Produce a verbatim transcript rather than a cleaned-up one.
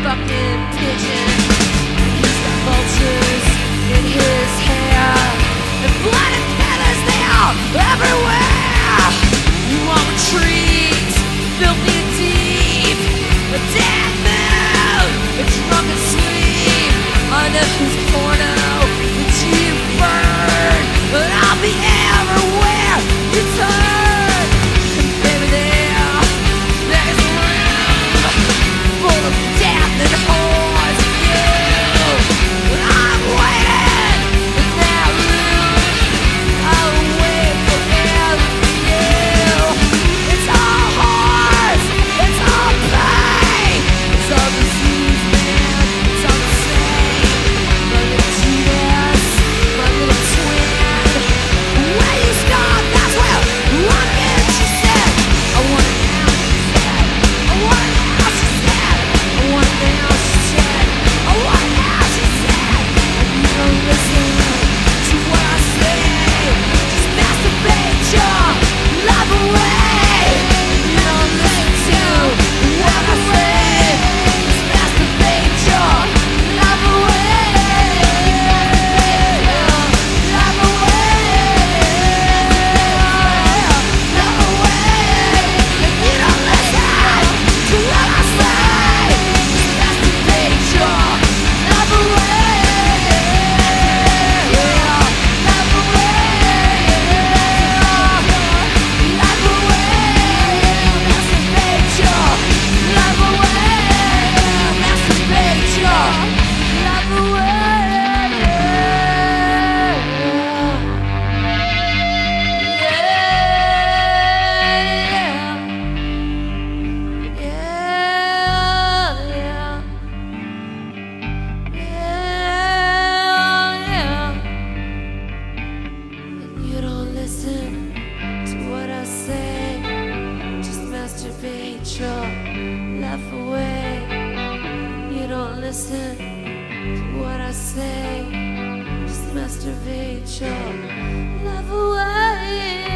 fucking pigeon. He's got vultures in his hair, and blood and feathers, they are everywhere. You want retreats, filthy and deep, a dead moon, a drunken sleep, under whose porno would you burn? But I'll be everywhere you turn. And baby, there, there's a room full of death and horrors of you. But I'm waiting in that room. I'll wait forever for you. It's all horrors, it's all pain, it's all disease, man, it's all the same. My little Judas, my little twin. Where you stop, that's where I'm interested. I want it now, she said. I want it now, she said. I want it now, she said. I want it now, she said. And you don't listen to what I say. Just masturbate your love away. You don't listen to what I say. Just masturbate your love away. Love away. Love away. And you don't listen to what I say. Just masturbate your love away. Love away. Love away. Masturbate your love away. Masturbate your love away. Yeah. Yeah. Yeah. Yeah. Yeah. And you don't listen to what I say. Just masturbate your love away. You don't listen to what I say. Just masturbate your love away.